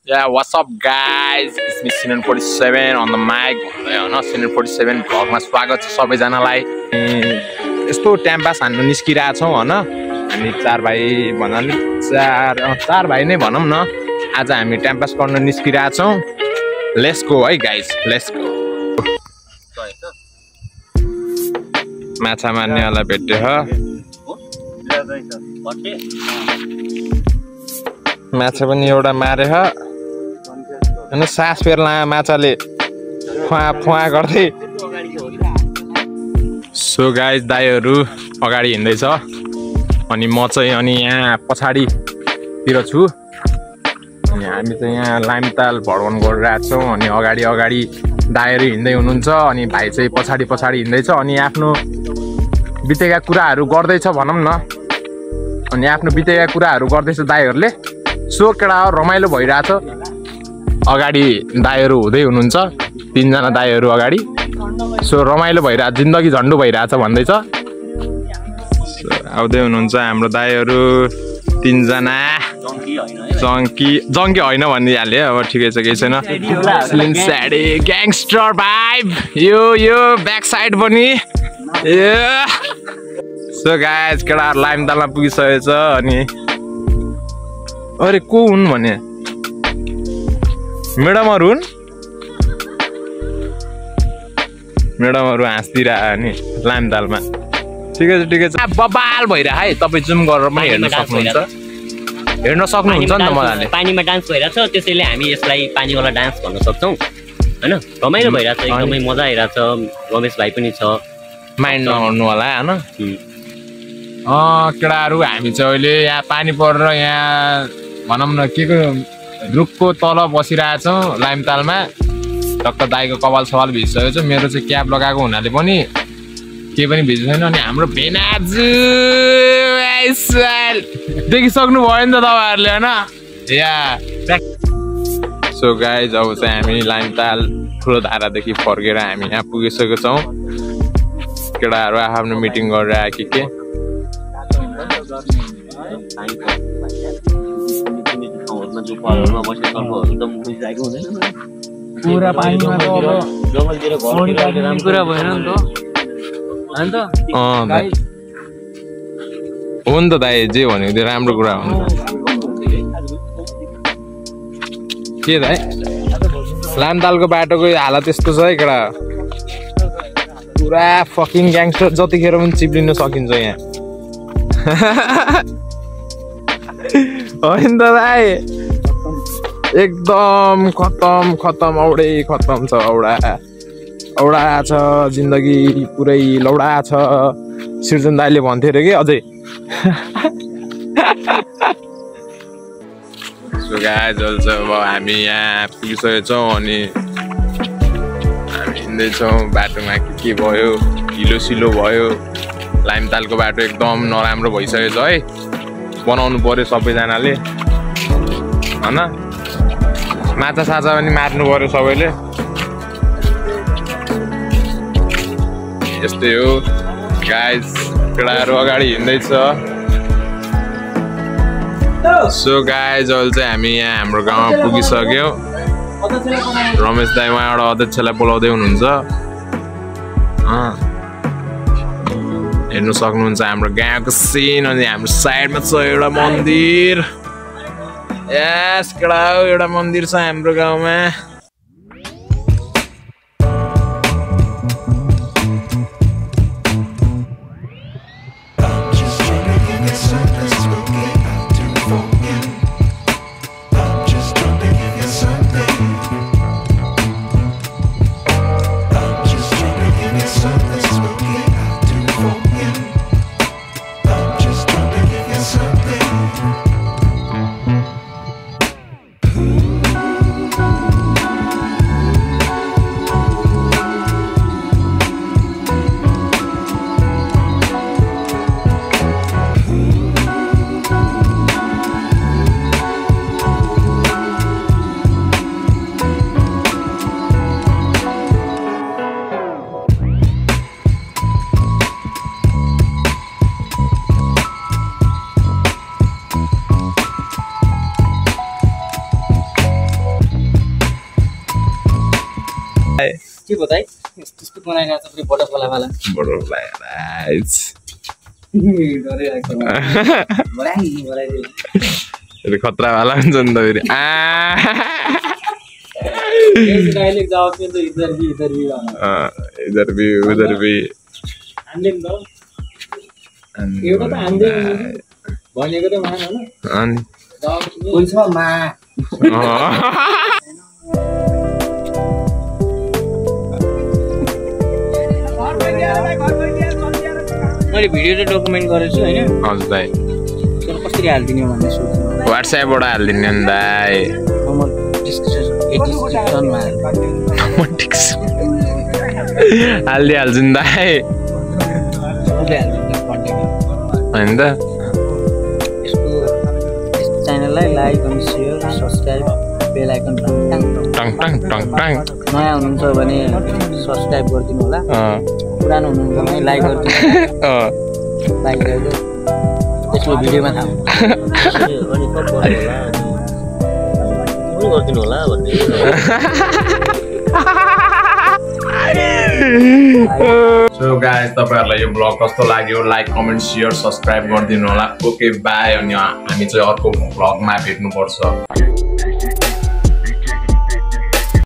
Yeah, what's up guys? It's me SENONFOTTY7 on the mic. SENON47 भ्लगमा स्वागत छ सबैजनालाई। यस्तो टाइम पास हान्न निस्किरहेको छौं हैन। हामी चार भाइ भन्नाले चार भाइ नै भनौं न। आज हामी टाइम पास गर्न निस्किरहेको छौं। लेट्स गो है गाइस, लेट्स गो। माछा मार्नेवाला भेट्यो ह। माछा पनि एउटा मारे ह। हैन सास फेर्ला माछाले फुवा गर्दै। सो गाइस दाइहरु अगाडि हिँड्दै छ अनि म चाहिँ अनि यहाँ पछाडीतिर छु। अनि हामी चाहिँ यहाँ लाइमताल भ्रमण गरिरहेका छौं अनि अगाडि दाइहरु हिँड्दै हुनुहुन्छ अनि भाइ चाहिँ पछाडि हिँड्दै छ अनि आफ्नो बितेका कुराहरु गर्दै छ भनौं न। अनि आफ्नो बितेका कुराहरु गर्दैछ दाइहरुले। सो केडा रमाइलो भइराछ। अगाडि दाइहरु हुँदै हुनुहुन्छ, तीनजना दाइहरु अगाडि। सो रमाइलो भइरा, जिन्दगी झन्डु भइराछ भन्दैछ। सो आउँदै हुनुहुन्छ हाम्रो दाइहरु तीनजना। जंकी हैन भनिहाल्यो अब ठिकै छ, केही छैन। स्लिम स्याडी ग्याङस्टर भाइब यो ब्याक साइड पनि। सो गाइस केटाहरु लाइमतालमा पुगिसकेको छ अनि अरे को हुन् भने मेडमहरु हुन्। मेडमहरु हाँस्दिरहे नि लाइमतालमा। ठिकै छ बबाल भइरह है। तपाई जुम गरेर पनि हेर्न सक्नुहुन्छ। हेर्न सक्नुहुन्छ नि त मजाले। पानीमा डान्स भइराछ, त्यसैले हामी यसलाई पानीवाला डान्स भन्न सक्छौं हैन। रमाइलो भइराछ, एकदमै मजा आइराछ। रमेश भाइ पनि छ, माइन्ड नगर्नु होला हैन। केटाहरु हामी चाहिँ अहिले यहाँ पानी परेर यहाँ भनौं न के को रुखको तल बसिरहेछौं लाइमतालमा। टक्क दाइको कपाल सवाल भिजिसकेको छ। मेरो चाहिँ क्याप लगाएको हुनाले पनि केही पनि भिजेको छैन। अनि हाम्रो भेनाजु देखिसक्नु भयो नि त तपाईहरुले हैन। सो गाइज अब चाहिँ हामी लाइमताल ठुलो धारादेखि फर्केर हामी यहाँ पुगिसकेको छौं। केटाहरु आफ्नो मिटिङ गरेर आए के पुरा पानीमा त अब जंगलतिर घरतिर राम्रो कुरा भएन नि त। हैन त हो नि त दाइ, जे भनेको त्यो राम्रो कुरा हो नि। के दाइ लाइमतालको बाटोको हालत यस्तो छ है केटा। पुरा फकिङ ग्याङस्टर जतिखेर पनि चिप्लिन सकिन्छ यहाँ। होइन त दाइ एकदम खतम औडै खतम छ। औडा छ जिन्दगी पुरै लौडा छ। सिर्जन दाइले भन्थे रे के अझै। सो गाइस अब हामी यहाँ पुगिसकेको छौं अनि हामी हिँड्दैछौँ। बाटोमा के भयो, हिलो भयो। लाइमतालको बाटो एकदम नराम्रो भइसकेको छ है। बनाउनु पर्यो सबैजनाले हैन। माछा साछा पनि मार्नु पर्यो सबैले। यस्तै हो गाइस, केटाहरु अगाडि हिँड्दैछ। सो गाइस अहिले चाहिँ हामी यहाँ हाम्रो गाउँमा पुगिसक्यौं। रमेश दाइ उहाँबाट अध्यक्षलाई बोलाउँदै हुनुहुन्छ। हेर्नु सक्नुहुन्छ हाम्रो गाउँको सिन। अनि हाम्रो साइडमा छ एउटा मन्दिर। यस केटा एउटा मन्दिर छ हाम्रो गाउँमा। के बताइ त्यस्तो बनाइरहेको छ फेरि बटरफ्लाई वाला बटरफ्लाई राइट्स फेरि खतरा वाला हुन्छ नि त फेरि डाइलेक्ट जवाब के तो इधर भी इधर भी उधर भी हान्दिन त एउटा त हान्दिन भनेको त मान हैन अनि हुन्छ मा मैले भिडियो त डकुमेन्ट गरेछु हैन हजुर दाइ तर कसरी हाल्दिने भन्ने सोच्नु व्हाट्सएपबाट हाल्दिने नि दाइ डिस्क्रिप्सनमा हाल्दिहाल्छु नि दाइ होइन त यसको च्यानललाई लाइक अनि सेयर सब्स्क्राइब बेल आइकन टङ टङ टङ टङ टङ नयाँ हुनुहुन्छ भने सब्स्क्राइब गरिदिनु होला पुरानो हुनुहुन्छ भने लाइक गरिदिनु लाइक गरिदिनु त्यसको भिडियोमा थाहा अनि गरिदिनु होला भन्ने सो गाइस तपाईहरुलाई यो ब्लग कस्तो लाग्यो लाइक कमेन्ट शेयर सब्स्क्राइब गरिदिनु होला ओके बाइ अनि हामी चाहिँ अर्को ब्लगमा भेट्नु पर्छ